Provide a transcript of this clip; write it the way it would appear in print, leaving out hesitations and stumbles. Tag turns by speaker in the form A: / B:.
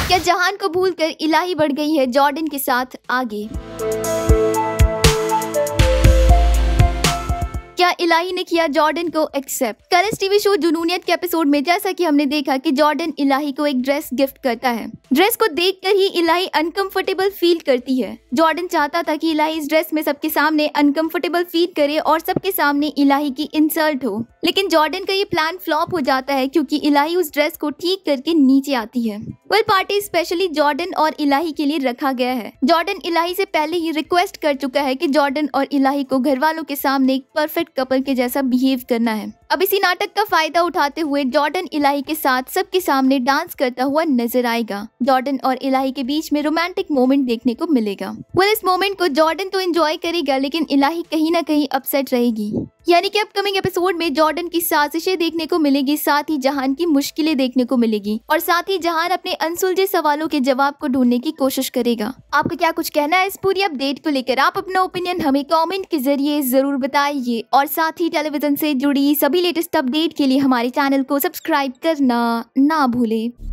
A: क्या जहान को भूलकर इलाही बढ़ गई है जॉर्डन के साथ आगे? क्या इलाही ने किया जॉर्डन को एक्सेप्ट? कल इस टीवी शो जुनूनियत के एपिसोड में जैसा कि हमने देखा कि जॉर्डन इलाही को एक ड्रेस गिफ्ट करता है। ड्रेस को देखकर ही इलाही अनकंफर्टेबल फील करती है। जॉर्डन चाहता था कि इलाही इस ड्रेस में सबके सामने अनकंफर्टेबल फील करे और सबके सामने इलाही की इंसल्ट हो, लेकिन जॉर्डन का ये प्लान फ्लॉप हो जाता है क्योंकि इलाही उस ड्रेस को ठीक करके नीचे आती है। वह पार्टी स्पेशली जॉर्डन और इलाही के लिए रखा गया है। जॉर्डन इलाही से पहले ही रिक्वेस्ट कर चुका है कि जॉर्डन और इलाही को घर वालों के सामने एक परफेक्ट कपल के जैसा बिहेव करना है। अब इसी नाटक का फायदा उठाते हुए जॉर्डन इलाही के साथ सबके सामने डांस करता हुआ नजर आएगा। जॉर्डन और इलाही के बीच में रोमांटिक मोमेंट देखने को मिलेगा। इस मोमेंट को जॉर्डन तो एंजॉय करेगा, लेकिन इलाही कहीं ना कहीं अपसेट रहेगी। यानी कि अपकमिंग एपिसोड में जॉर्डन की साजिशें देखने को मिलेगी, साथ ही जहान की मुश्किलें देखने को मिलेगी और साथ ही जहान अपने अनसुलझे सवालों के जवाब को ढूंढने की कोशिश करेगा। आपका क्या कुछ कहना है इस पूरी अपडेट को लेकर? आप अपना ओपिनियन हमें कमेंट के जरिए जरूर बताइए और साथ ही टेलीविजन से जुड़ी सभी लेटेस्ट अपडेट के लिए हमारे चैनल को सब्सक्राइब करना ना भूलें।